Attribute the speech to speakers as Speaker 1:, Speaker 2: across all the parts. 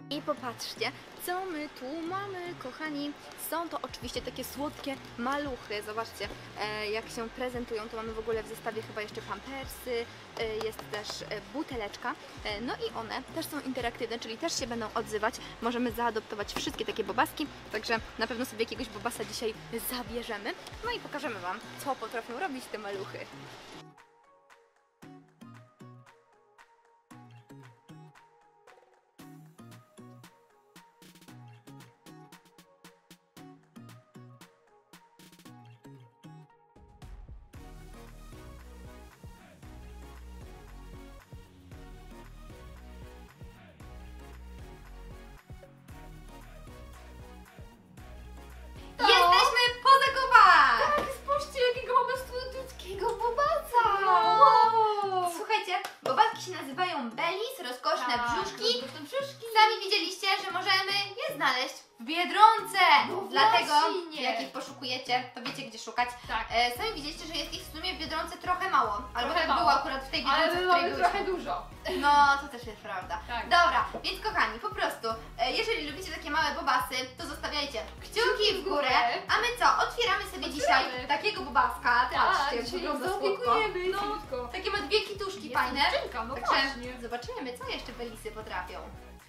Speaker 1: I popatrzcie, co my tu mamy, kochani. Są to oczywiście takie słodkie maluchy. Zobaczcie, jak się prezentują. To mamy w ogóle w zestawie chyba jeszcze pampersy, jest też buteleczka. No i one też są interaktywne, czyli też się będą odzywać. Możemy zaadoptować wszystkie takie bobaski, także na pewno sobie jakiegoś bobasa dzisiaj zabierzemy. No i pokażemy Wam, co potrafią robić te maluchy. Jesteśmy po zakupach!
Speaker 2: Tak, spójrzcie, jakiego mamy studenckiego bobaca!
Speaker 1: Wow! Słuchajcie, bobatki się nazywają Bellis, rozkoszne brzuszki. Sami widzieliście, że możemy je znaleźć w Biedronce.
Speaker 2: No
Speaker 1: Dlatego,
Speaker 2: właśnie.
Speaker 1: jak ich poszukujecie, to wiecie gdzie szukać.
Speaker 2: Tak.
Speaker 1: Sami widzieliście, że jest ich w sumie w Biedronce trochę mało. Albo
Speaker 2: Trochę
Speaker 1: tak
Speaker 2: mało.
Speaker 1: było akurat w tej Biedronce,
Speaker 2: Ale
Speaker 1: w
Speaker 2: my
Speaker 1: której
Speaker 2: mamy
Speaker 1: byliśmy.
Speaker 2: trochę dużo.
Speaker 1: No, to też jest prawda.
Speaker 2: Tak.
Speaker 1: Dobra, więc kochani, po prostu, jeżeli lubicie takie małe bobasy, to zostawiajcie kciuki w górę. A my co? Otwieramy sobie dzisiaj takiego bobaska. Patrzcie, jak
Speaker 2: dzisiaj
Speaker 1: wygląda
Speaker 2: ją
Speaker 1: słodko.
Speaker 2: zaopiekujemy,
Speaker 1: No,
Speaker 2: słodko.
Speaker 1: takie ma dwie kituszki
Speaker 2: Jest
Speaker 1: fajne.
Speaker 2: dziewczynka, no
Speaker 1: Także
Speaker 2: właśnie.
Speaker 1: zobaczymy, co jeszcze Bellisy potrafią.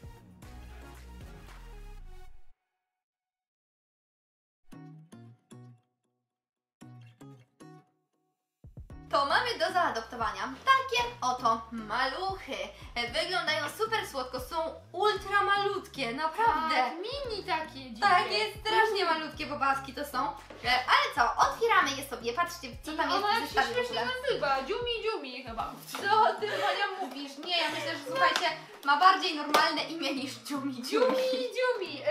Speaker 1: To mamy do zaadoptowania takie oto maluchy. Wyglądają super słodko, są ultra malutkie, naprawdę.
Speaker 2: Tak, mini takie dziwne.
Speaker 1: Takie strasznie malutkie bobaski to są. Ale co, otwieramy je sobie, patrzcie co tam jest
Speaker 2: Ona
Speaker 1: w
Speaker 2: jak się
Speaker 1: zestawie w
Speaker 2: śmiesznie
Speaker 1: ogóle.
Speaker 2: nazywa, Dziumi chyba.
Speaker 1: Co ty Monia mówisz? Nie, ja myślę, że słuchajcie, ma bardziej normalne imię niż Dziumi.
Speaker 2: Umi.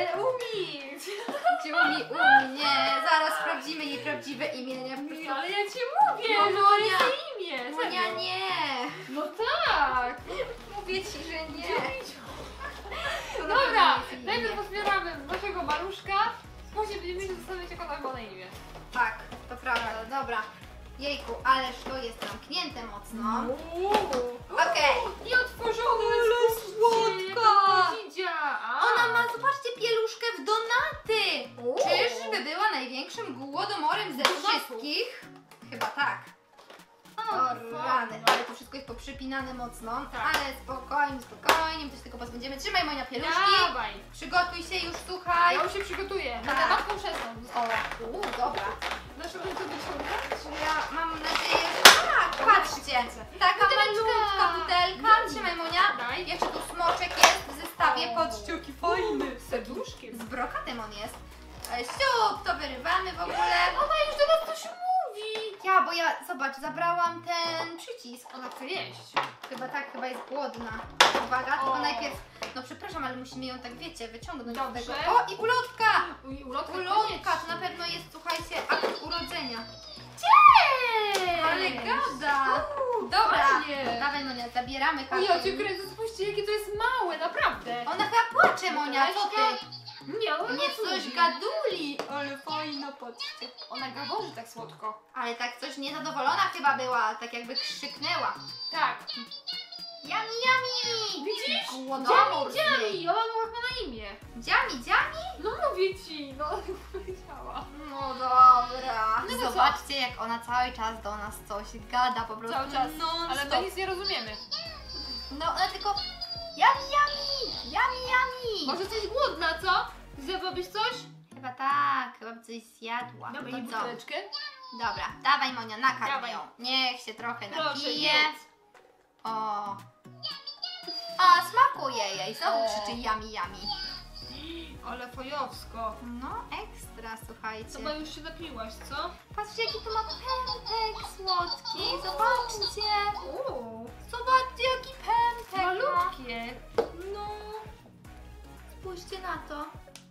Speaker 1: Dziumi, nie, zaraz sprawdzimy jej prawdziwe imię, nie?
Speaker 2: Ale ja ci mówię,
Speaker 1: No,
Speaker 2: że to
Speaker 1: Monia.
Speaker 2: jest imię.
Speaker 1: Monia,
Speaker 2: serio.
Speaker 1: nie.
Speaker 2: No tak.
Speaker 1: Mówię ci, że nie. To na
Speaker 2: Dobra,
Speaker 1: pewno jest jej
Speaker 2: najpierw
Speaker 1: imię.
Speaker 2: otwieramy naszego maluszka. Później będziemy się zastanawiać, jak ona ma na imię.
Speaker 1: Tak, to prawda, dobra. Jejku, ależ to jest zamknięte mocno. Okej.
Speaker 2: Nieotworzone.
Speaker 1: Ale
Speaker 2: spójrzcie,
Speaker 1: słodka.
Speaker 2: jaka niedzia.
Speaker 1: Ona ma, zobaczcie, pieluszkę w donaty!
Speaker 2: O.
Speaker 1: Czyżby była największym głodomorem ze
Speaker 2: Donatów.
Speaker 1: wszystkich? Chyba tak. O rany, ale to wszystko jest poprzypinane mocno.
Speaker 2: Tak.
Speaker 1: Ale spokojnie, spokojnie, my to się tylko pozbędziemy. Trzymaj Monia pieluszki.
Speaker 2: Dawaj.
Speaker 1: Przygotuj się już, słuchaj.
Speaker 2: Ja już się przygotuję.
Speaker 1: Tak.
Speaker 2: Na matką szesną.
Speaker 1: O, dobra.
Speaker 2: Dlaczego to wyciągać?
Speaker 1: Ja mam nadzieję, że tak, patrzcie. Taka malutka butelka. Trzymaj Monia.
Speaker 2: Daj.
Speaker 1: Jeszcze tu smoczek jest w zestawie.
Speaker 2: O.
Speaker 1: Patrzcie, jaki fajny.
Speaker 2: Z serduszkiem.
Speaker 1: Z brokatem on jest. Siup, to wyrywamy w ogóle.
Speaker 2: Ona już do nas coś mówi.
Speaker 1: Ja, bo ja, zobacz, zabrałam ten przycisk.
Speaker 2: Ona chce jeść.
Speaker 1: Chyba tak, chyba jest głodna. Uwaga, tylko
Speaker 2: O.
Speaker 1: najpierw, no przepraszam, ale musimy ją tak, wiecie, wyciągnąć z
Speaker 2: Dobrze.
Speaker 1: tego. O, i ulotka!
Speaker 2: Ulotka
Speaker 1: Ulotka, to na pewno jest, słuchajcie, akt urodzenia.
Speaker 2: Cześć!
Speaker 1: Ale gada! Dobra,
Speaker 2: fajnie.
Speaker 1: dawaj Monia, zabieramy
Speaker 2: O, ja cię
Speaker 1: kartę.
Speaker 2: kręcę, spójrzcie, jakie to jest małe, naprawdę.
Speaker 1: Ona chyba płacze, Monia, co ty?
Speaker 2: Nie, ona
Speaker 1: Nie,
Speaker 2: lubi.
Speaker 1: coś gaduli. Ale fajna, patrzcie.
Speaker 2: Ona gaworzy tak słodko.
Speaker 1: Ale tak coś niezadowolona chyba była, tak jakby krzyknęła.
Speaker 2: Tak.
Speaker 1: Yummy, yummy!
Speaker 2: Widzisz?
Speaker 1: Głodomór z niej.
Speaker 2: Dziami, ona ma na imię.
Speaker 1: Dziami, dziami?
Speaker 2: No mówię ci, no powiedziała.
Speaker 1: No dobra.
Speaker 2: No to co?
Speaker 1: Zobaczcie, jak ona cały czas do nas coś gada po prostu.
Speaker 2: Cały czas.
Speaker 1: Non
Speaker 2: Ale
Speaker 1: stop.
Speaker 2: my nic nie rozumiemy.
Speaker 1: No ona tylko yummy, yummy! Yummy, yummy!
Speaker 2: Może jesteś głodna, co? Zjadłabyś coś?
Speaker 1: Chyba tak, chyba by coś zjadła.
Speaker 2: Dawaj
Speaker 1: No
Speaker 2: jej
Speaker 1: to co?
Speaker 2: buteleczkę.
Speaker 1: Dobra, dawaj Monia, nakarm
Speaker 2: Dawaj.
Speaker 1: ją. Niech się trochę
Speaker 2: Proszę,
Speaker 1: napije.
Speaker 2: jedz.
Speaker 1: O. A, smakuje jej. Znowu
Speaker 2: O.
Speaker 1: krzyczy yummy, yummy.
Speaker 2: Ale fajowsko.
Speaker 1: No ekstra, słuchajcie.
Speaker 2: Chyba już się napiłaś, co?
Speaker 1: Patrzcie, jaki tu ma pępek słodki. Zobaczcie.
Speaker 2: Uuu,
Speaker 1: Zobaczcie, jaki pępek ma.
Speaker 2: malutkie.
Speaker 1: No. Spójrzcie na to.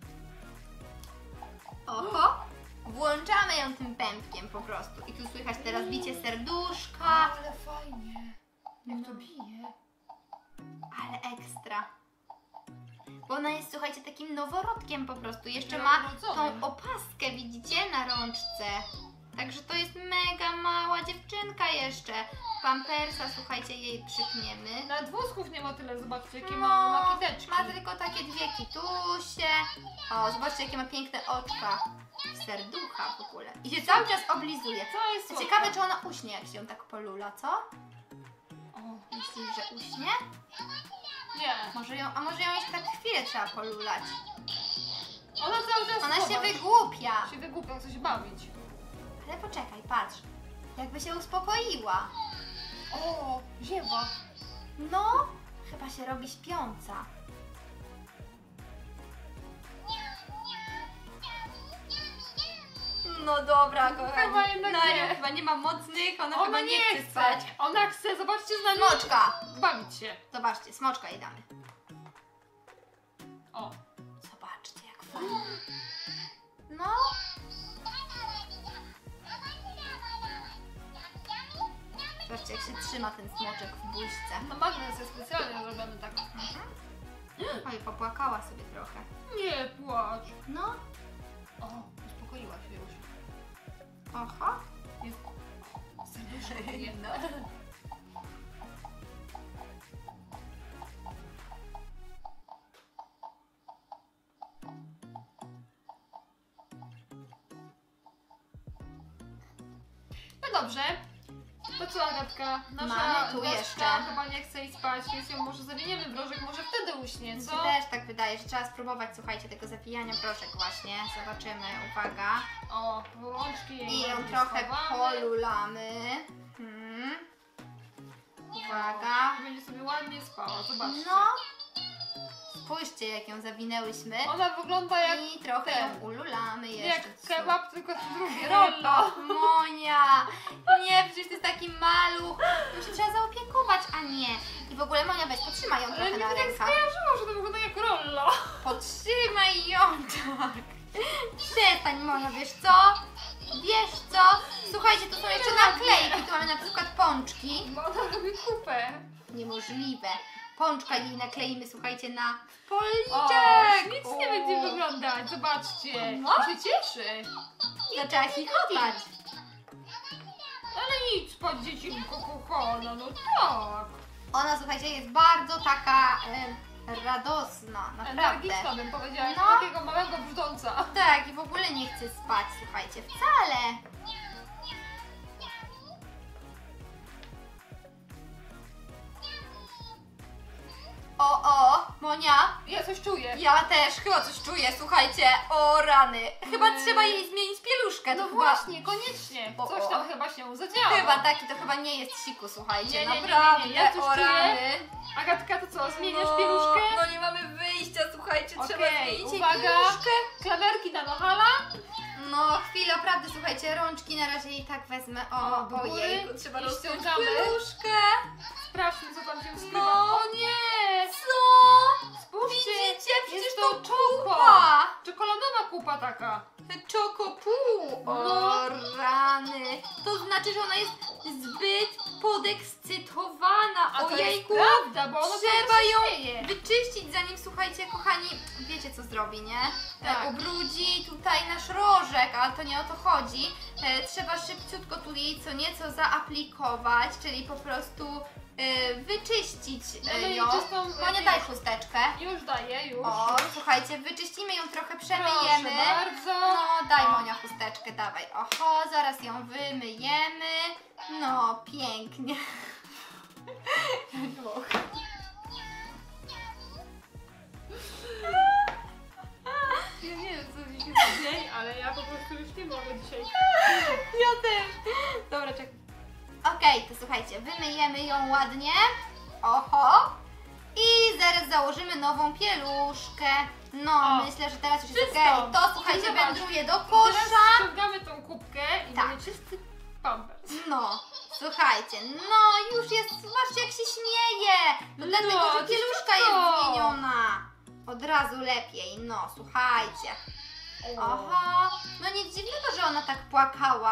Speaker 1: Oho. Włączamy ją tym pępkiem po prostu. I tu słychać teraz bicie serduszka.
Speaker 2: Ale fajnie. Jak to bije.
Speaker 1: Ale ekstra. Bo ona jest, słuchajcie, takim noworodkiem po prostu. Jeszcze
Speaker 2: No,
Speaker 1: ma
Speaker 2: narodzonym.
Speaker 1: tą opaskę, widzicie, na rączce. Także to jest mega mała dziewczynka jeszcze. Pampersa, słuchajcie, jej przypniemy.
Speaker 2: Nawet włosków nie ma tyle, zobaczcie jakie
Speaker 1: No,
Speaker 2: ma makiteczki.
Speaker 1: ma tylko takie dwie kitusie. O, zobaczcie, jakie ma piękne oczka. Serducha w ogóle. I się cały czas oblizuje.
Speaker 2: Co jest słodka?
Speaker 1: Ciekawe, czy ona uśnie, jak się tak polula, co?
Speaker 2: O,
Speaker 1: Myślisz, że uśnie?
Speaker 2: nie.
Speaker 1: Może ją jeszcze tak chwilę trzeba polulać.
Speaker 2: Ona cały czas
Speaker 1: Ona się
Speaker 2: zobacz,
Speaker 1: wygłupia.
Speaker 2: się wygłupia, chce się bawić.
Speaker 1: Ale poczekaj, patrz. Jakby się uspokoiła.
Speaker 2: O, ziewa.
Speaker 1: No, chyba się robi śpiąca. No dobra, kochani.
Speaker 2: Chyba jednak
Speaker 1: Naria
Speaker 2: nie.
Speaker 1: chyba nie ma mocnych, ona chyba
Speaker 2: Ona
Speaker 1: nie chce spać.
Speaker 2: Ona chce, zobaczcie z nami.
Speaker 1: Smoczka.
Speaker 2: Bawić się.
Speaker 1: Zobaczcie, smoczka jej damy.
Speaker 2: O.
Speaker 1: Zobaczcie, jak fajnie. No. Zobaczcie, jak się trzyma ten smoczek w buźce.
Speaker 2: No magnes jest specjalnie zrobiony tak.
Speaker 1: Oj, popłakała sobie trochę.
Speaker 2: Nie płacz.
Speaker 1: No.
Speaker 2: O, uspokoiła się już.
Speaker 1: Oho.
Speaker 2: Jest serduszko bije.
Speaker 1: No.
Speaker 2: No dobrze. To co, Agatka? Nasza
Speaker 1: Mamy tu
Speaker 2: gośka
Speaker 1: jeszcze.
Speaker 2: chyba nie chce iść spać, więc ją może zawiniemy w rożek, może wtedy uśnie,
Speaker 1: Mi
Speaker 2: co?
Speaker 1: się też tak wydaje, że trzeba spróbować, słuchajcie, tego zawijania proszek właśnie. Zobaczymy, uwaga.
Speaker 2: O, rączki jej
Speaker 1: I ją
Speaker 2: ładnie
Speaker 1: trochę
Speaker 2: schowamy.
Speaker 1: polulamy. Uwaga.
Speaker 2: I będzie sobie ładnie spała, zobaczcie.
Speaker 1: No. Spójrzcie, jak ją zawinęłyśmy.
Speaker 2: Ona wygląda jak
Speaker 1: I trochę
Speaker 2: ten.
Speaker 1: ją ululamy jeszcze.
Speaker 2: Jak kebab, tylko drugie
Speaker 1: Rollo,
Speaker 2: rollo.
Speaker 1: Monia! Nie, przecież to jest taki maluch. Ją się trzeba zaopiekować, a nie. I w ogóle Monia, weź, potrzymaj ją
Speaker 2: Ale
Speaker 1: trochę
Speaker 2: mi
Speaker 1: na
Speaker 2: tak
Speaker 1: rękach.
Speaker 2: skojarzyło, że to wygląda jak rollo.
Speaker 1: Podtrzymaj ją tak. Przestań, Monia, wiesz co? Wiesz co? Słuchajcie, to są jeszcze naklejki. Tu mamy na przykład pączki.
Speaker 2: Bo ona robi kupę.
Speaker 1: Niemożliwe. Pączka jej nakleimy, słuchajcie, na
Speaker 2: O,
Speaker 1: policzek.
Speaker 2: nic nie będzie wyglądać, zobaczcie.
Speaker 1: No.
Speaker 2: On się cieszy.
Speaker 1: Zaczęła chichotać.
Speaker 2: Ale nic, spać dziecinko kochana, no tak.
Speaker 1: Ona, słuchajcie, jest bardzo taka radosna, naprawdę.
Speaker 2: Energiczna bym powiedziała,
Speaker 1: No.
Speaker 2: takiego małego brzdąca.
Speaker 1: Tak, i w ogóle nie chce spać, słuchajcie, wcale. O, Monia,
Speaker 2: Ja coś czuję.
Speaker 1: ja też chyba coś czuję, słuchajcie, o rany. Chyba trzeba jej zmienić pieluszkę, to
Speaker 2: No
Speaker 1: chyba...
Speaker 2: właśnie, koniecznie.
Speaker 1: O,
Speaker 2: Coś
Speaker 1: o.
Speaker 2: tam chyba się zadziało.
Speaker 1: Chyba taki, to chyba nie jest siku, słuchajcie,
Speaker 2: Nie,
Speaker 1: naprawdę,
Speaker 2: ja coś
Speaker 1: o
Speaker 2: czuję.
Speaker 1: rany.
Speaker 2: Agatka, to co, zmieniasz
Speaker 1: No,
Speaker 2: pieluszkę?
Speaker 1: No nie mamy wyjścia, słuchajcie, trzeba
Speaker 2: Okej,
Speaker 1: zmienić jej
Speaker 2: uwaga.
Speaker 1: pieluszkę.
Speaker 2: Klamerki na nohala.
Speaker 1: No, chwila, prawda, słuchajcie, rączki na razie i tak wezmę.
Speaker 2: O, do góry.
Speaker 1: Ojejku, trzeba
Speaker 2: I
Speaker 1: rozciąć
Speaker 2: ściągamy.
Speaker 1: pieluszkę.
Speaker 2: Sprawdźmy, co tam się skrywa.
Speaker 1: No.
Speaker 2: O nie!
Speaker 1: Co?
Speaker 2: Spójrzcie,
Speaker 1: Widzicie? Przecież
Speaker 2: jest
Speaker 1: to
Speaker 2: czoko.
Speaker 1: kupa.
Speaker 2: Czekoladowa kupa taka.
Speaker 1: Czokopół. O,
Speaker 2: No.
Speaker 1: rany. To znaczy, że ona jest zbyt podekscytowana.
Speaker 2: A to jest
Speaker 1: Ojejku.
Speaker 2: prawda, bo ona
Speaker 1: Trzeba
Speaker 2: cały czas
Speaker 1: ją
Speaker 2: się śmieje.
Speaker 1: wyczyścić, zanim, słuchajcie, kochani, wiecie co zrobi, nie?
Speaker 2: Tak.
Speaker 1: Ubrudzi tutaj nasz rożek, ale to nie o to chodzi. Trzeba szybciutko tu jej co nieco zaaplikować, czyli po prostu wyczyścić
Speaker 2: Mamy
Speaker 1: ją.
Speaker 2: czystą,
Speaker 1: Monia, daj chusteczkę.
Speaker 2: Już daję, już.
Speaker 1: O, słuchajcie, wyczyścimy ją trochę,
Speaker 2: Proszę
Speaker 1: przemyjemy.
Speaker 2: bardzo.
Speaker 1: No, daj Monia chusteczkę, dawaj. Oho, zaraz ją wymyjemy. No, pięknie.
Speaker 2: Ja nie wiem, co dziś jest dzień, ale ja po prostu już nie mogę dzisiaj.
Speaker 1: Ja też. Dobra, czekaj. Okej, to słuchajcie, wymyjemy ją ładnie. Oho. I zaraz założymy nową pieluszkę. No,
Speaker 2: O,
Speaker 1: myślę, że teraz już jest
Speaker 2: wszystko.
Speaker 1: okej. To słuchajcie,
Speaker 2: Zobacz.
Speaker 1: wędruje do
Speaker 2: Teraz
Speaker 1: kosza.
Speaker 2: ściągamy tą kubkę i
Speaker 1: Tak.
Speaker 2: mamy czysty pampers.
Speaker 1: No, słuchajcie, no już jest, zobaczcie jak się śmieje. No
Speaker 2: No,
Speaker 1: dlatego, że
Speaker 2: to
Speaker 1: pieluszka
Speaker 2: wszystko.
Speaker 1: jest zmieniona. Od razu lepiej, no słuchajcie. Oho, no nic dziwnego, że ona tak płakała.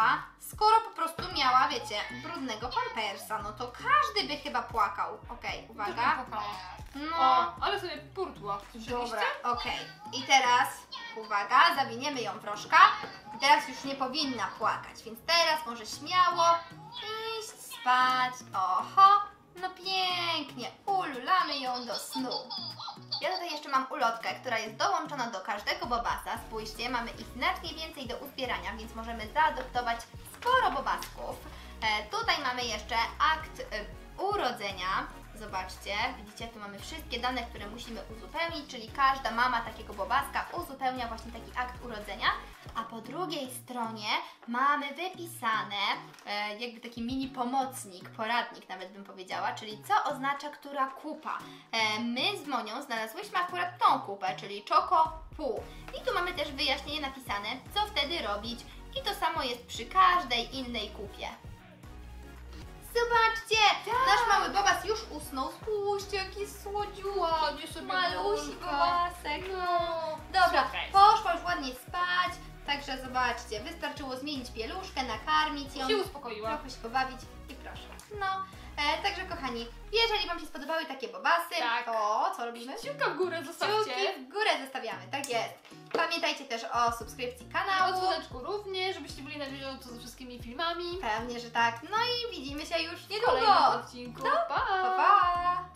Speaker 1: skoro po prostu miała, wiecie, brudnego pampersa, no to każdy by chyba płakał. Okej, uwaga. No,
Speaker 2: O, ale sobie purtła.
Speaker 1: dobra, okej. I teraz, uwaga, zawiniemy ją troszkę. I teraz już nie powinna płakać, więc teraz może śmiało iść spać. Oho, no pięknie, ululamy ją do snu. Ja tutaj jeszcze mam ulotkę, która jest dołączona do każdego bobasa. Spójrzcie, mamy ich znacznie więcej do uzbierania, więc możemy zaadoptować sporo bobasków. Tutaj mamy jeszcze akt urodzenia. Zobaczcie, widzicie, tu mamy wszystkie dane, które musimy uzupełnić, czyli każda mama takiego bobaska uzupełnia właśnie taki akt urodzenia, a po drugiej stronie mamy wypisane jakby taki mini pomocnik, poradnik nawet bym powiedziała, czyli co oznacza która kupa. My z Monią znalazłyśmy akurat tą kupę, czyli Choco Pół. I tu mamy też wyjaśnienie napisane, co wtedy robić i to samo jest przy każdej innej kupie. Zobaczcie, nasz mały bobas już usnął. Spójrzcie, jaki słodziutki,
Speaker 2: Ładnie sobie
Speaker 1: malusi
Speaker 2: golka.
Speaker 1: bobasek.
Speaker 2: No,
Speaker 1: Dobra,
Speaker 2: super.
Speaker 1: poszła już ładnie spać, także zobaczcie, wystarczyło zmienić pieluszkę, nakarmić ją,
Speaker 2: Się uspokoiła.
Speaker 1: trochę się pobawić i proszę. No, także kochani, jeżeli Wam się spodobały takie bobasy,
Speaker 2: Tak.
Speaker 1: to co robimy?
Speaker 2: Kciuka w górę zostawcie.
Speaker 1: Kciuki w górę zostawiamy, tak jest. Pamiętajcie też o subskrypcji
Speaker 2: Na
Speaker 1: kanału.
Speaker 2: dzwoneczku również, żebyście byli na bieżąco ze wszystkimi filmami.
Speaker 1: Pewnie, że tak. No i widzimy się już
Speaker 2: W
Speaker 1: niedługo.
Speaker 2: kolejnym odcinku. Pa!
Speaker 1: Pa, pa!